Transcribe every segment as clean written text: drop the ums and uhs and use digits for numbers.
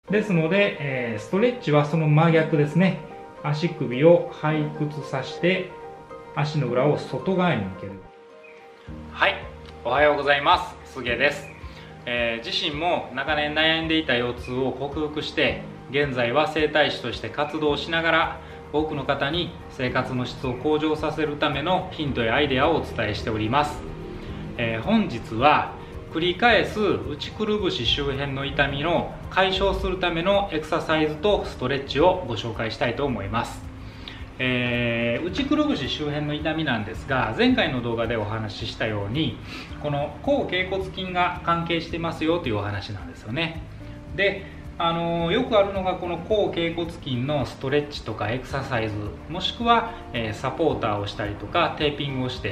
ですので、ストレッチはその真逆ですね。足首を背屈させて足の裏を外側に向ける。はい、おはようございます。すげです。自身も長年悩んでいた腰痛を克服して、現在は整体師として活動しながら多くの方に生活の質を向上させるためのヒントやアイデアをお伝えしております。本日は繰り返す内くるぶし周辺の痛みの解消するためのエクササイズとストレッチをご紹介したいと思います。内くるぶし周辺の痛みなんですが、前回の動画でお話ししたようにこの後脛骨筋が関係してますよというお話なんですよね。でよくあるのがこの後脛骨筋のストレッチとかエクササイズ、もしくはサポーターをしたりとかテーピングをして、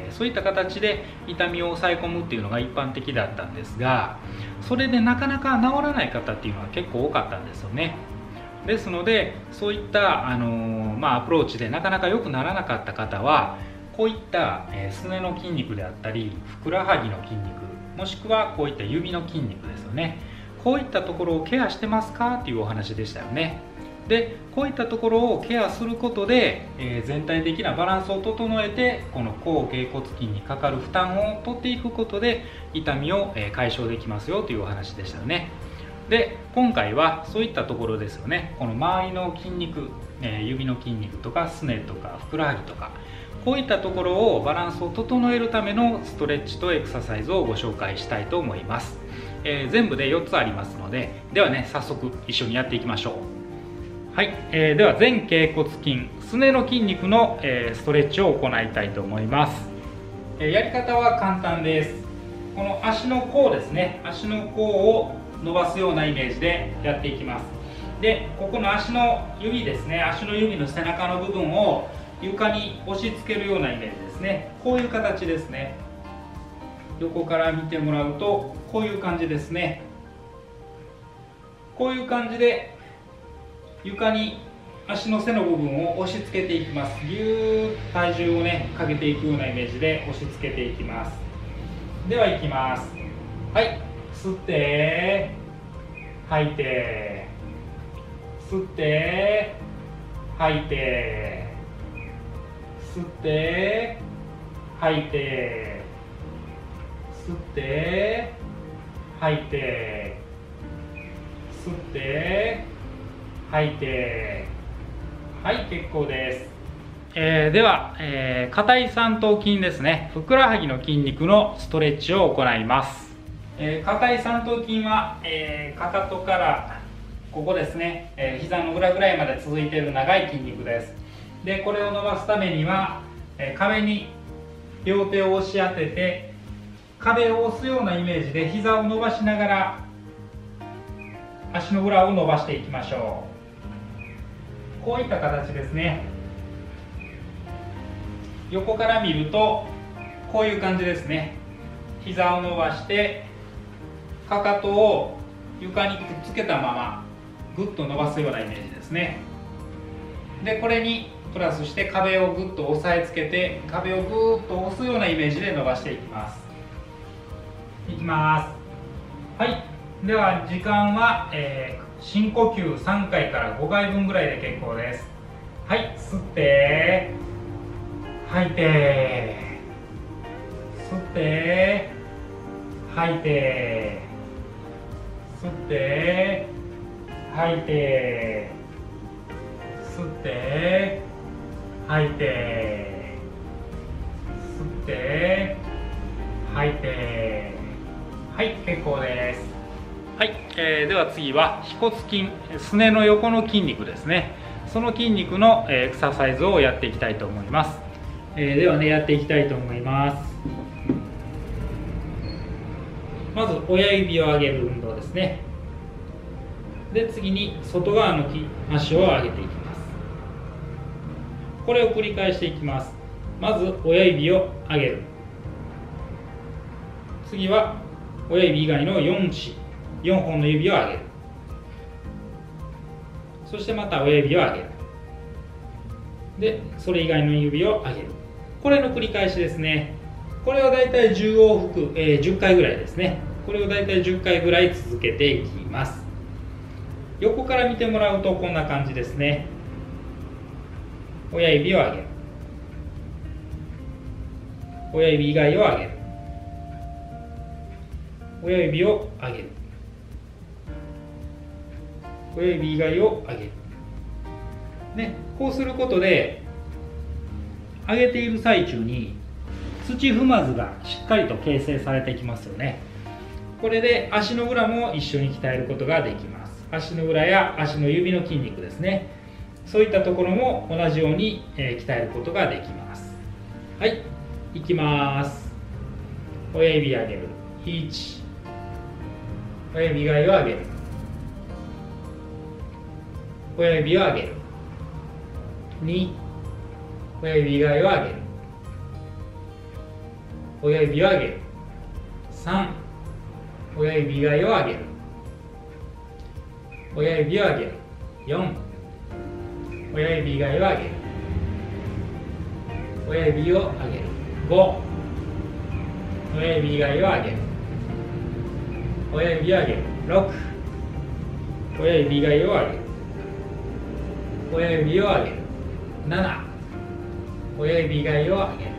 そういった形で痛みを抑え込むっていうのが一般的だったんですが、それでなかなか治らない方っていうのは結構多かったんですよね。ですのでそういったアプローチでなかなか良くならなかった方は、こういったすねの筋肉であったりふくらはぎの筋肉、もしくはこういった指の筋肉ですよね、こういったところをケアしてますかっていうお話でしたよね。でこういったところをケアすることで、全体的なバランスを整えて、この後脛骨筋にかかる負担を取っていくことで痛みを解消できますよというお話でしたよね。で今回はそういったところですよね。この周りの筋肉、指の筋肉とかすねとかふくらはぎとか、こういったところをバランスを整えるためのストレッチとエクササイズをご紹介したいと思います。全部で4つありますので、ではね早速一緒にやっていきましょう。はい、では前脛骨筋、すねの筋肉の、ストレッチを行いたいと思います。やり方は簡単です。この足の甲ですね、足の甲を伸ばすようなイメージでやっていきます。でここの足の指ですね、足の指の背中の部分を床に押し付けるようなイメージですね。こういう形ですね。横から見てもらうとこういう感じですね。こういう感じで床に足の背の部分を押し付けていきます。ぎゅーっと体重をねかけていくようなイメージで押し付けていきます。ではいきます。はい、吸って吐いて、吸って吐いて、吸って吐いて、吸って吐いて、吸って吐いて、はい、結構です。では、下位三頭筋ですね、ふくらはぎの筋肉のストレッチを行います。下位三頭筋は、かかとからここですね、膝の裏ぐらいまで続いている長い筋肉です。でこれを伸ばすためには、壁に両手を押し当てて壁を押すようなイメージで膝を伸ばしながら足の裏を伸ばしていきましょう。こういった形ですね。横から見るとこういう感じですね。膝を伸ばしてかかとを床にくっつけたままぐっと伸ばすようなイメージですね。でこれにプラスして壁をぐっと押さえつけて壁をぐーっと押すようなイメージで伸ばしていきます。いきます。はい、では時間は、深呼吸3回から5回分ぐらいで結構です。はい、吸って吐いて、吸って吐いて、吸って吐いて、吸って吐いて、吸って吐いて、はい、結構です。はい、では次は腓骨筋、すねの横の筋肉ですね。その筋肉のエクササイズをやっていきたいと思います。ではねやっていきたいと思います。まず親指を上げる運動ですね。で次に外側の足を上げていきます。これを繰り返していきます。まず親指を上げる、次は親指以外の4本の指を上げる、そしてまた親指を上げる、でそれ以外の指を上げる、これの繰り返しですね。これをだいたい10往復、10回ぐらいですね。これをだいたい10回ぐらい続けていきます。 横から見てもらうとこんな感じですね。親指を上げる、親指以外を上げる、親指を上げる、親指以外を上げる、ね、こうすることで上げている最中に土踏まずがしっかりと形成されてきますよね。これで足の裏も一緒に鍛えることができます。足の裏や足の指の筋肉ですね、そういったところも同じように鍛えることができます。はい、いきます。親指上げる、1、親指以外を上げる、親指を上げる、2、親指以外を上げる、親指を上げる、3、親指以外を上げる、親指を上げる、4、親指以外を上げる、親指を上げる、5、親指以外を上げる、親指を上げる、6、親指以外を上げる、親指を上げる、7、親指以外を上げる、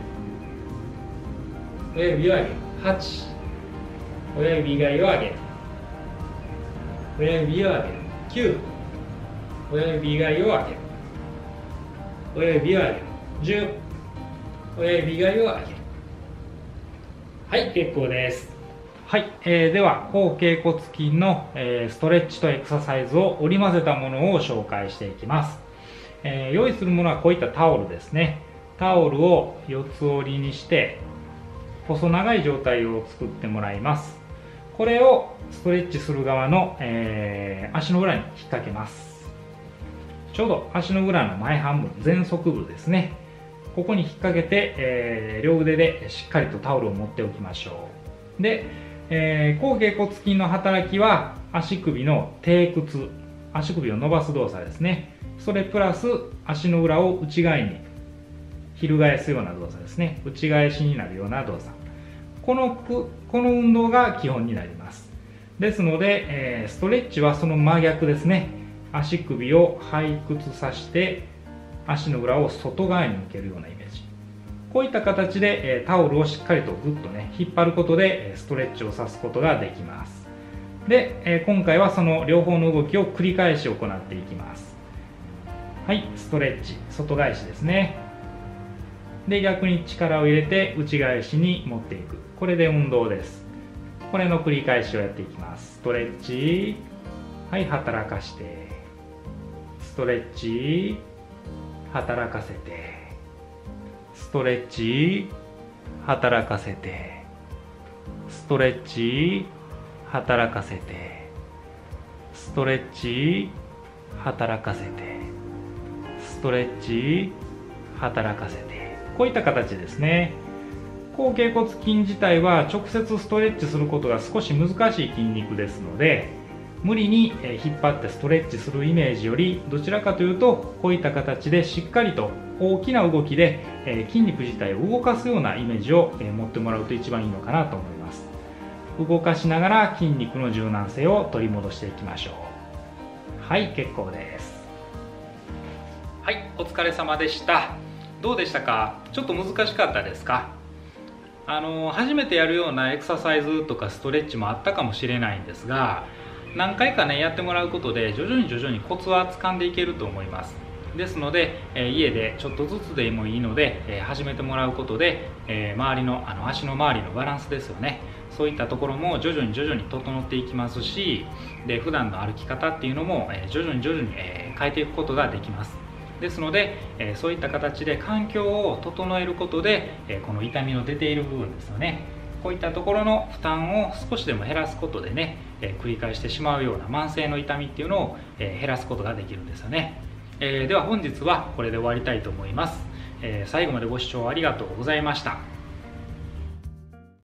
親指を上げる、8、親指以外を上げる、親指を上げる、9、親指以外を上げる、親指を上げる、10、親指以外を上げる。はい、結構です。はい、では後脛骨筋の、ストレッチとエクササイズを織り交ぜたものを紹介していきます。用意するものはこういったタオルですね。タオルを四つ折りにして細長い状態を作ってもらいます。これをストレッチする側の、足の裏に引っ掛けます。ちょうど足の裏の前半分、前側部ですね、ここに引っ掛けて、両腕でしっかりとタオルを持っておきましょう。で、後脛骨筋の働きは足首の低屈、足首を伸ばす動作ですね。それプラス足の裏を内側に翻すような動作ですね。内返しになるような動作、この運動が基本になります。ですので、ストレッチはその真逆ですね。足首を背屈させて足の裏を外側に向けるようなイメージ、こういった形でタオルをしっかりとグッとね引っ張ることでストレッチをさすことができます。で、今回はその両方の動きを繰り返し行っていきます。はい、ストレッチ、外返しですね。で、逆に力を入れて内返しに持っていく、これで運動です。これの繰り返しをやっていきます。ストレッチ、はい、働かして、ストレッチ、働かせて、ストレッチ、働かせて、ストレッチ、働かせて、ストレッチ、働かせて、ストレッチ、働かせて、こういった形ですね。後脛骨筋自体は直接ストレッチすることが少し難しい筋肉ですので、無理に引っ張ってストレッチするイメージより、どちらかというとこういった形でしっかりと大きな動きで筋肉自体を動かすようなイメージを持ってもらうと一番いいのかなと思います。動かしながら筋肉の柔軟性を取り戻していきましょう。はい、結構です。はい、お疲れ様でした。どうでしたか？ちょっと難しかったですか？初めてやるようなエクササイズとかストレッチもあったかもしれないんですが、何回かねやってもらうことで徐々にコツは掴んでいけると思います。ですので、家でちょっとずつでもいいので、始めてもらうことで、周りの足の周りのバランスですよね、そういったところも徐々に整っていきますし、で普段の歩き方っていうのも徐々に変えていくことができます。ですので、そういった形で環境を整えることで、この痛みの出ている部分ですよね、こういったところの負担を少しでも減らすことでね、繰り返してしまうような慢性の痛みっていうのを減らすことができるんですよね。では本日はこれで終わりたいと思います。最後までご視聴ありがとうございました。